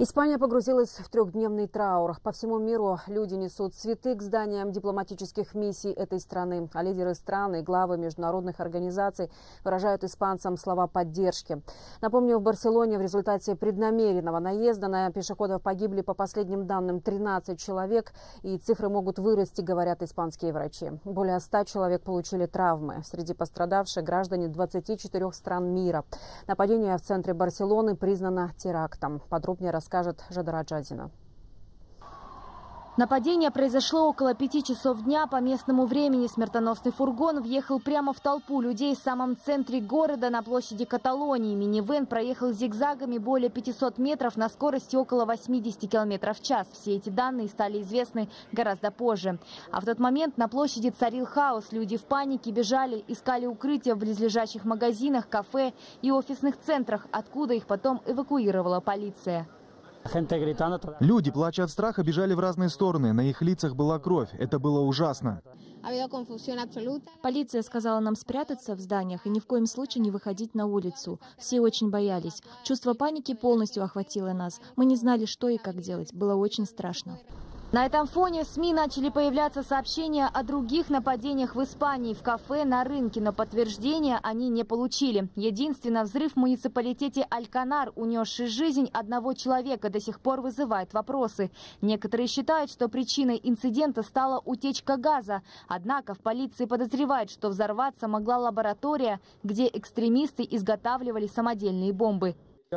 Испания погрузилась в трехдневный траур. По всему миру люди несут цветы к зданиям дипломатических миссий этой страны. А лидеры стран и главы международных организаций выражают испанцам слова поддержки. Напомню, в Барселоне в результате преднамеренного наезда на пешеходов погибли, по последним данным, 13 человек. И цифры могут вырасти, говорят испанские врачи. Более 100 человек получили травмы. Среди пострадавших граждане 24 стран мира. Нападение в центре Барселоны признано терактом. Подробнее расскажет Жадара Джазина. Нападение произошло около 5 часов дня по местному времени. Смертоносный фургон въехал прямо в толпу людей в самом центре города на площади Каталонии. Минивэн проехал зигзагами более 500 метров на скорости около 80 км в час. Все эти данные стали известны гораздо позже. А в тот момент на площади царил хаос. Люди в панике бежали, искали укрытия в близлежащих магазинах, кафе и офисных центрах, откуда их потом эвакуировала полиция. Люди, плача от страха, бежали в разные стороны. На их лицах была кровь. Это было ужасно. Полиция сказала нам спрятаться в зданиях и ни в коем случае не выходить на улицу. Все очень боялись. Чувство паники полностью охватило нас. Мы не знали, что и как делать. Было очень страшно. На этом фоне в СМИ начали появляться сообщения о других нападениях в Испании, в кафе, на рынке, но подтверждения они не получили. Единственно, взрыв в муниципалитете Альканар, унесший жизнь одного человека, до сих пор вызывает вопросы. Некоторые считают, что причиной инцидента стала утечка газа. Однако в полиции подозревают, что взорваться могла лаборатория, где экстремисты изготавливали самодельные бомбы.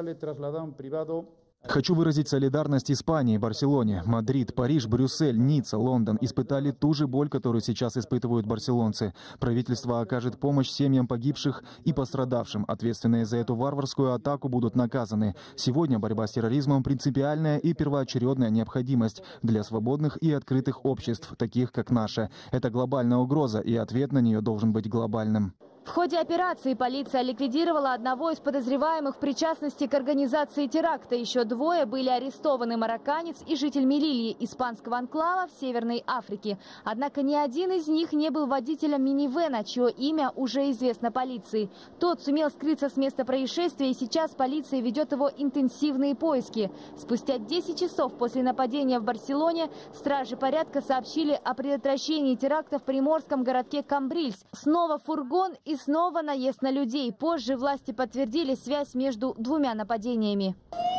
Хочу выразить солидарность Испании, Барселоне. Мадрид, Париж, Брюссель, Ницца, Лондон испытали ту же боль, которую сейчас испытывают барселонцы. Правительство окажет помощь семьям погибших и пострадавшим. Ответственные за эту варварскую атаку будут наказаны. Сегодня борьба с терроризмом – принципиальная и первоочередная необходимость для свободных и открытых обществ, таких как наше. Это глобальная угроза, и ответ на нее должен быть глобальным. В ходе операции полиция ликвидировала одного из подозреваемых в причастности к организации теракта. Еще двое были арестованы: марокканец и житель Мелильи, испанского анклава в Северной Африке. Однако ни один из них не был водителем минивэна, чье имя уже известно полиции. Тот сумел скрыться с места происшествия, и сейчас полиция ведет его интенсивные поиски. Спустя 10 часов после нападения в Барселоне стражи порядка сообщили о предотвращении теракта в приморском городке Камбрильс. Снова фургон и снова наезд на людей. Позже власти подтвердили связь между двумя нападениями.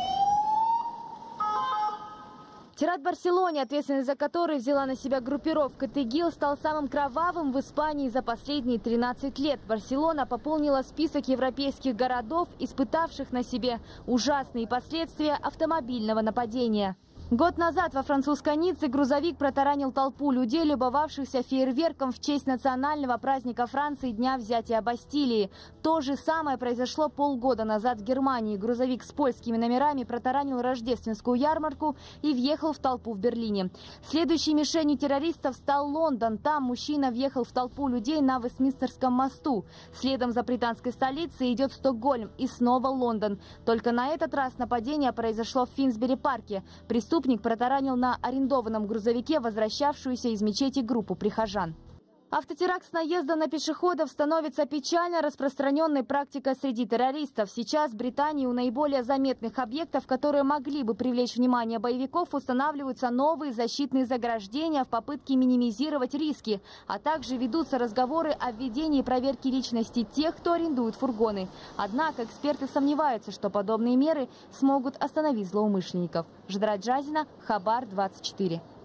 Теракт в Барселоне, ответственность за который взяла на себя группировка ТИГИЛ, стал самым кровавым в Испании за последние 13 лет. Барселона пополнила список европейских городов, испытавших на себе ужасные последствия автомобильного нападения. Год назад во французской Ницце грузовик протаранил толпу людей, любовавшихся фейерверком в честь национального праздника Франции — Дня взятия Бастилии. То же самое произошло полгода назад в Германии. Грузовик с польскими номерами протаранил рождественскую ярмарку и въехал в толпу в Берлине. Следующей мишенью террористов стал Лондон. Там мужчина въехал в толпу людей на Вестминстерском мосту. Следом за британской столицей идет Стокгольм и снова Лондон. Только на этот раз нападение произошло в Финсбери-парке. Преступник протаранил на арендованном грузовике возвращавшуюся из мечети группу прихожан. Автотеракт с наездом на пешеходов становится печально распространенной практикой среди террористов. Сейчас в Британии у наиболее заметных объектов, которые могли бы привлечь внимание боевиков, устанавливаются новые защитные заграждения в попытке минимизировать риски, а также ведутся разговоры о введении проверки личности тех, кто арендует фургоны. Однако эксперты сомневаются, что подобные меры смогут остановить злоумышленников. Жадара Джазина, Хабар 24.